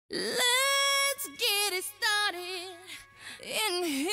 Let's get it started in here.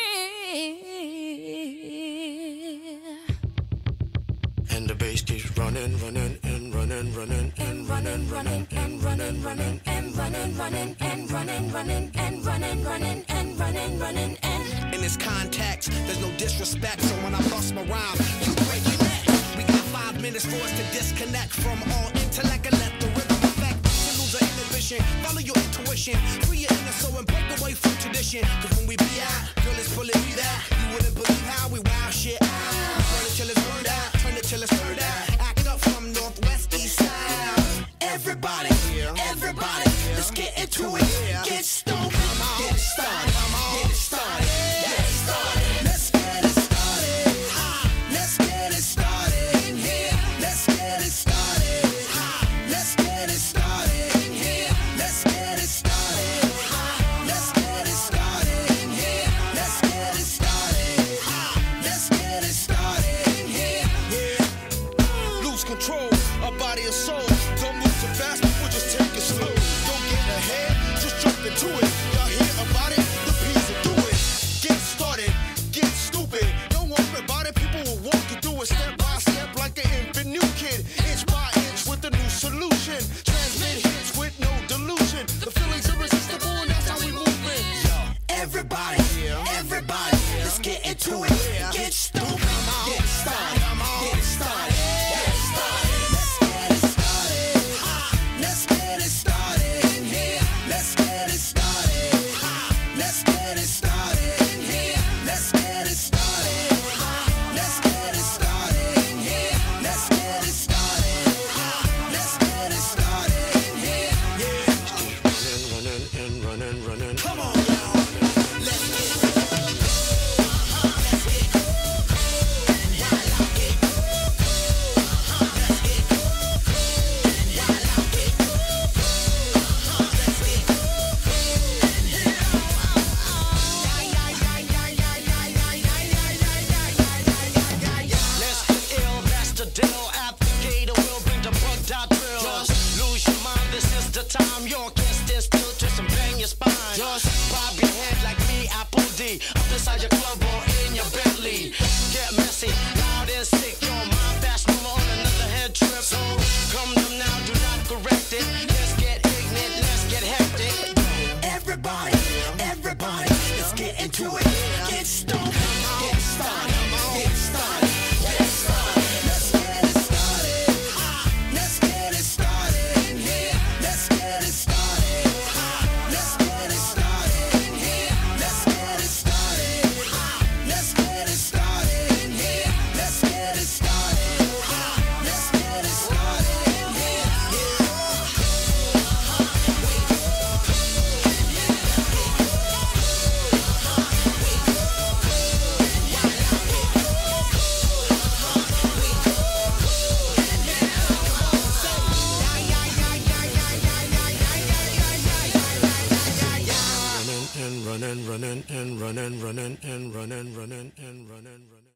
And the bass keeps running, running, and running, running, and running, running, and running, running, and running, running, and running, running, and running, running, and running, running, and in this context, there's no disrespect, so when I bust my rhyme, you break your neck. We got 5 minutes for us to disconnect from all intellect and let the rhythm affect. To lose our inhibition, follow your intuition, free your inner soul and break away from tradition. Cause when we be out, girl, it's pulling me back. You wouldn't believe how we wow shit out. Burn it till it's burned out, turn it till it's turned out. Act up from northwest, east side. Everybody, everybody, let's get into it. Get stoked, get it started, get it started. Control our body and soul. Don't move too fast, we'll just take it slow. Don't get ahead, just jump into it. Y'all hear about it? The P's will do it. Get started, get stupid. Don't worry about it, people will walk you through it step by step like an infant new kid. Inch by inch with a new solution. Transmit hits with no delusion. The feeling's irresistible and that's how we move it. Yo, everybody, everybody, let's get into it. Get stupid, get started, get started. Time your can't stand still, twist and bang your spine. Just bob your head like me, Apple D. Up inside your club or in your Bentley. Get messy, loud and sick. Your mind fast, move on another head trip. So come to now, do not correct it. Let's get ignorant, let's get hectic. Everybody, everybody, let's get into it. Get stoned, get started, get started, get started. Let's get it started. Let's get it started in here. Let's get it started. Let's get it started in here. Let's get it started. Let's get it started in here. Let's get it started. Let's get it started in here. running, and running, and running, running, and running, running, and running, running.